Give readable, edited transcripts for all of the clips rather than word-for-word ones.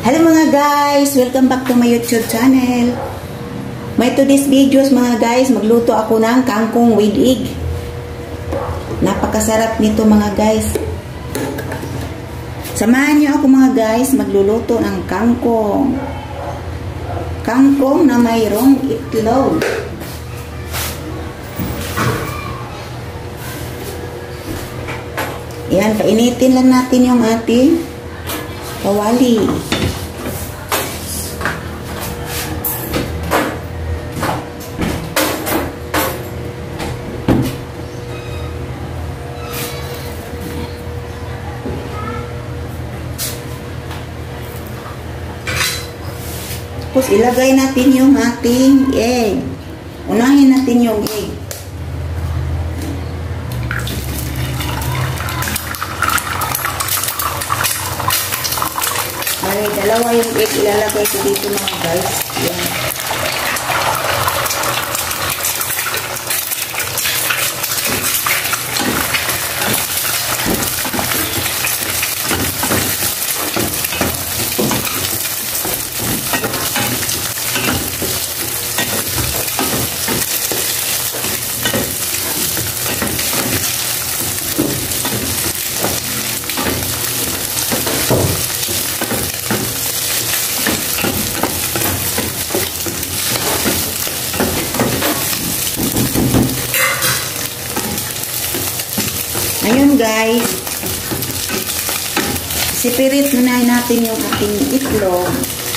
Hello mga guys! Welcome back to my YouTube channel. May today's videos mga guys, magluto ako ng kangkong with egg. Napakasarap nito mga guys. Samahan niyo ako mga guys, magluluto ng kangkong. Kangkong na mayroong itlog. Yan, painitin lang natin yung ating kawali. Tapos ilagay natin yung ating egg. Unahin natin yung egg. Bali, dalawa yung egg ilalagay ko dito mga guys. Yan. Ngayon guys, separate muna natin yung ating itlog.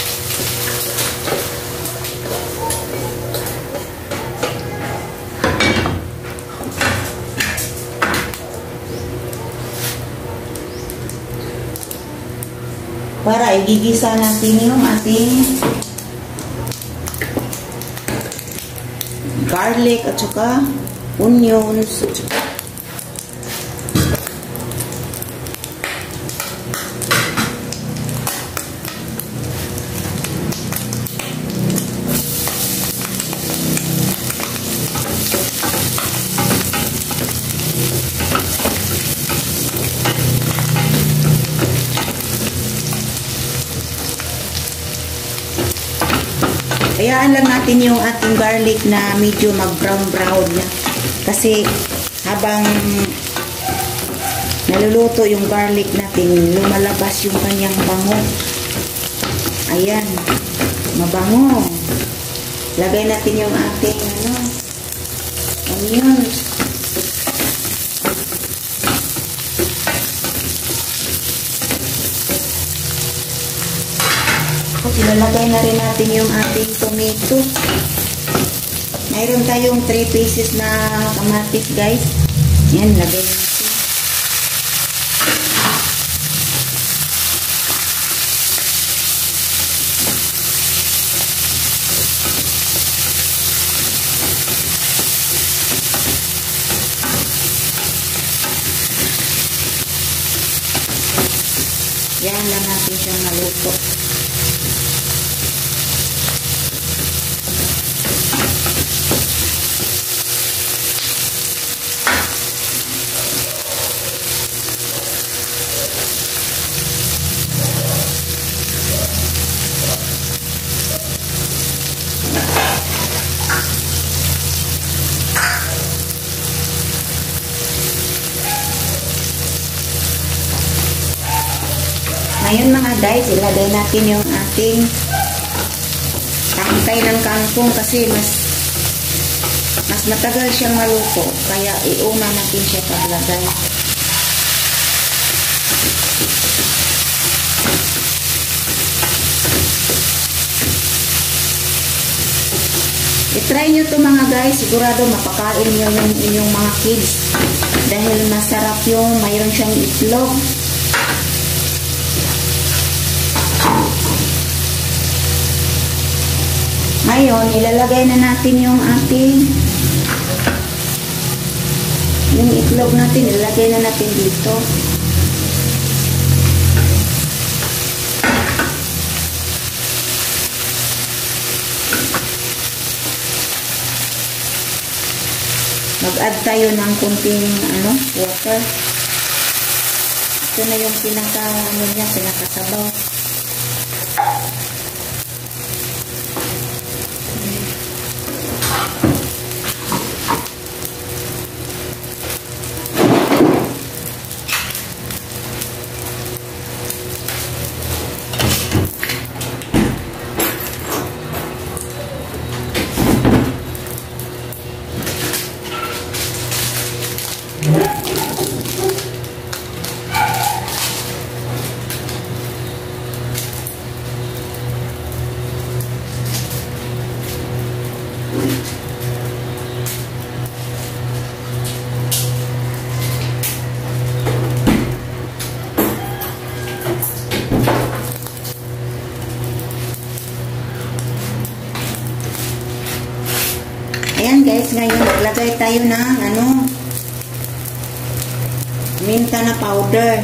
Para igigisa natin yung ating garlic at saka onions at saka hayaan lang natin yung ating garlic na medyo mag-brown-brown na. Kasi habang naluluto yung garlic natin, lumalabas yung kanyang bango. Ayan, mabango. Lagay natin yung ating onions. Ilalagay na rin natin yung ating tomato. Mayroon tayong 3 pieces na kamatis guys. Yan, lagay natin. Yan lang natin siyang maluto. Ngayon mga guys, ilagay natin yung ating tangkay ng kangkong kasi mas matagal siyang maluto. Kaya iuna natin siya paglagay. I-try nyo to mga guys. Sigurado mapakain nyo yung inyong mga kids. Dahil masarap yung mayroon siyang itlog. Ngayon, ilalagay na natin yung ating itlog natin, ilalagay na natin dito. Mag-add tayo ng kunting water. Ito na yung pinakasabaw. Maglagay tayo ng minta na powder.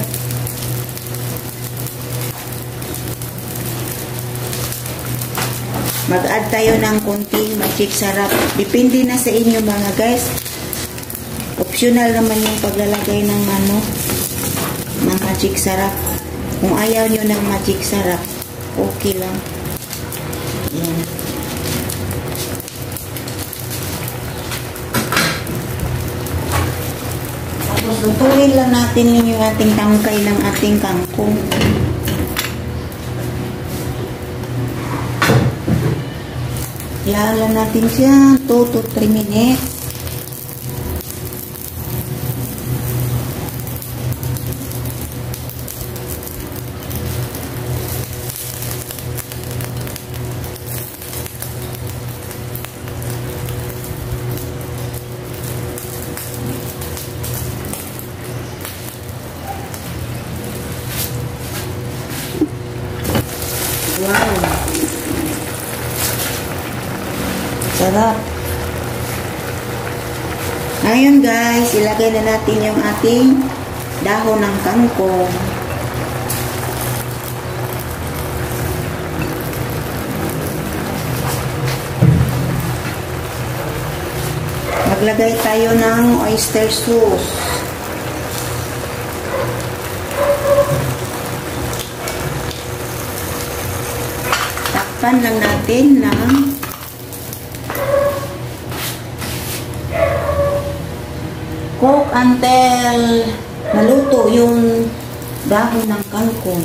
Mag-add tayo ng konting magic sarap. Depende na sa inyo mga guys. Optional naman yung paglalagay ng ng magic sarap. Kung ayaw nyo ng magic sarap, okay lang. Yan. Tapos lutuin lang natin yung ating tangkay ng ating kangkong. Lala natin siya 2 to 3 minutes. Wow! Sarap! Ngayon guys, ilagay na natin yung ating dahon ng kangkong. Maglagay tayo ng oyster sauce. Takpan lang natin ng cook until maluto yung dahon ng kangkong.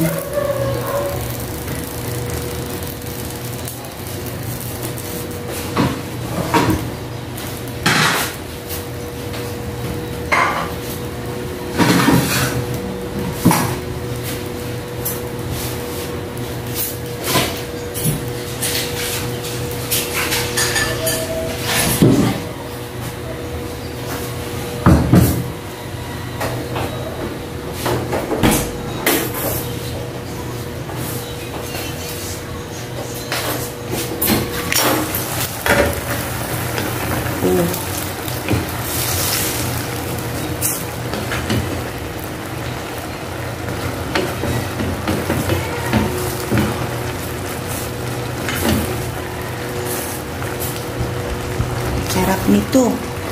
Sarap nito.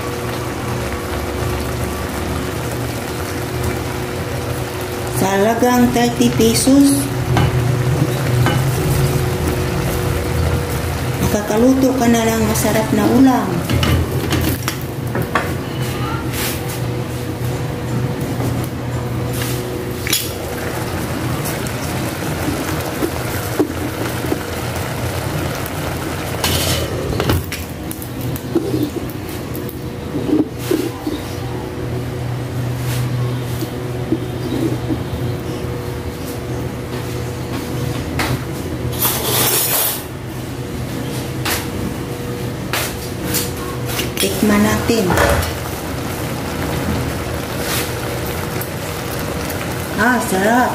Sa halagang 30 pesos, nakakaluto ka na ng masarap na ulam. Tikman natin. Sarap.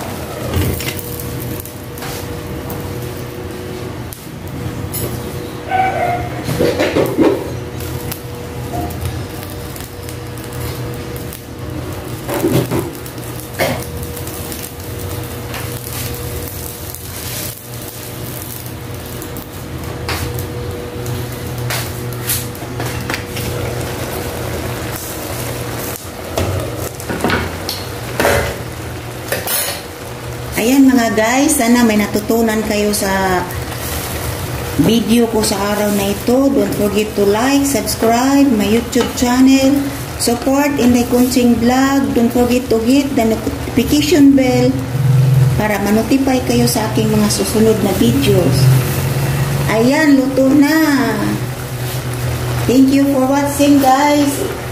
Ayan mga guys, sana may natutunan kayo sa video ko sa araw na ito. Don't forget to like, subscribe my YouTube channel, support Inday Kunching Vlog. Don't forget to hit the notification bell para ma-notify kayo sa aking mga susunod na videos. Ayan, luto na. Thank you for watching guys.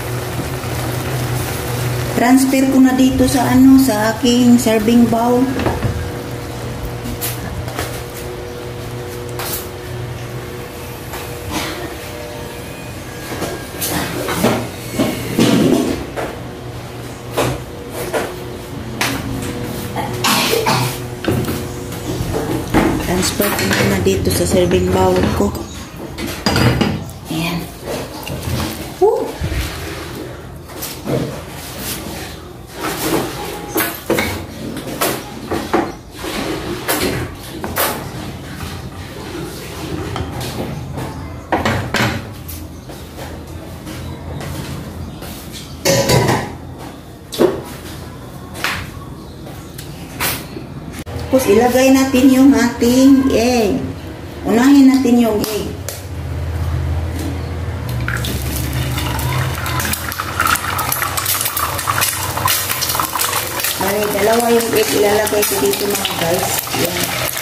Transfer ko na dito sa sa aking serving bowl. Transfer ko na dito sa serving bowl ko. Ayan. Tapos ilagay natin yung ating egg. Unahin natin yung egg. Bali, dalawa yung egg ilalagay ko dito mga guys. Yan.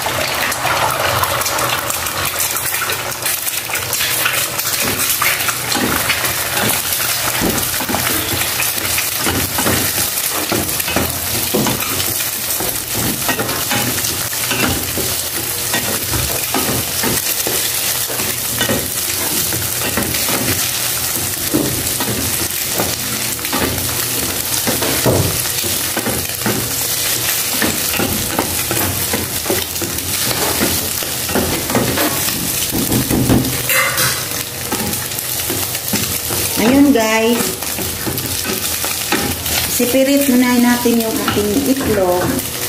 Ayun guys, separate muna natin yung ating itlog.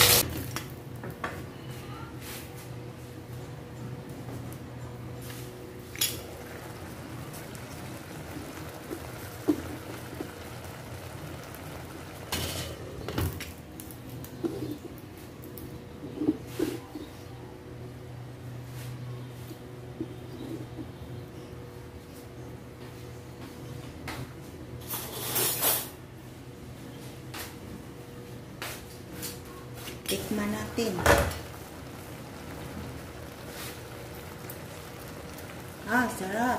Tikman natin. Sarap.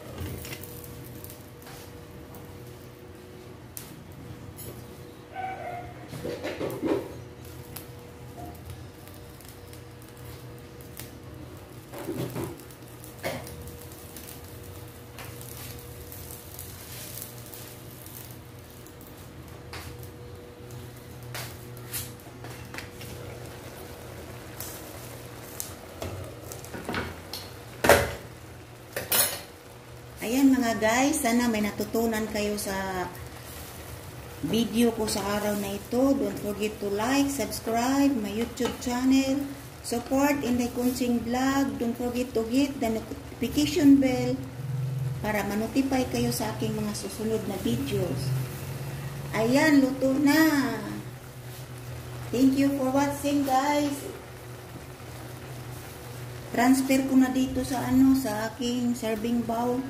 Ayan mga guys, sana may natutunan kayo sa video ko sa araw na ito. Don't forget to like, subscribe my YouTube channel, support Inday Kunching Vlog. Don't forget to hit the notification bell para ma-notify kayo sa aking mga susunod na videos. Ayan, luto na. Thank you for watching guys. Transfer ko na dito sa sa aking serving bowl.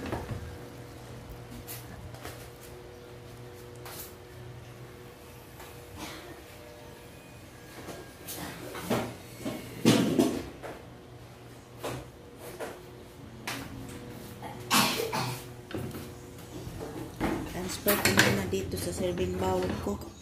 Transfer ko na dito sa serving bowl ko.